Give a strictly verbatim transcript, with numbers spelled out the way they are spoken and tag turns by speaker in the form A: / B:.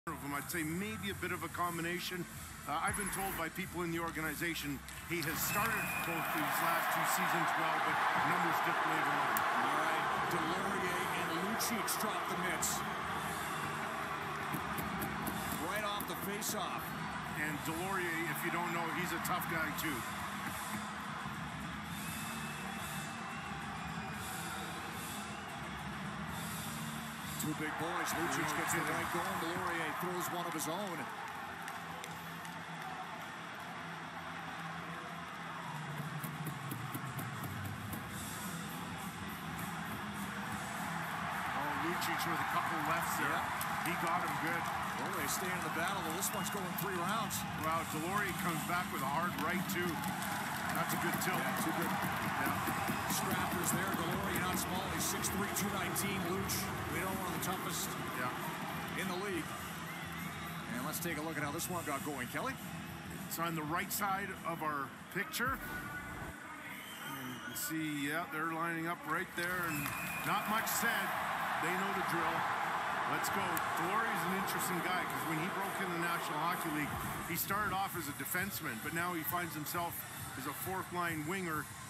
A: of them. I'd say maybe a bit of a combination. Uh, I've been told by people in the organization he has started both these last two seasons well, but numbers dip later on.
B: All right, Deslauriers and Lucic drop the mitts. Right off the face-off.
A: And Deslauriers, if you don't know, he's a tough guy too.
B: Two big boys. Lucic gets the right going. Deslauriers throws one of his own.
A: Oh, Lucic with a couple lefts there. Yeah. He got him good.
B: Deslauriers staying in the battle, but this one's going three rounds.
A: Wow, Deslauriers comes back with a hard right too. That's a good tilt.
B: Yeah, too good.
A: Yeah.
B: Strappers there. Deslauriers not small. He's six three, two nineteen. Luch, we know one of the toughest
A: yeah.
B: in the league. And let's take a look at how this one got going. Kelly?
A: It's on the right side of our picture. And you can see, yeah, they're lining up right there. And not much said. They know the drill. Let's go. Deslauriers is an interesting guy because when he broke in the National Hockey League, he started off as a defenseman, but now he finds himself as a fourth-line winger.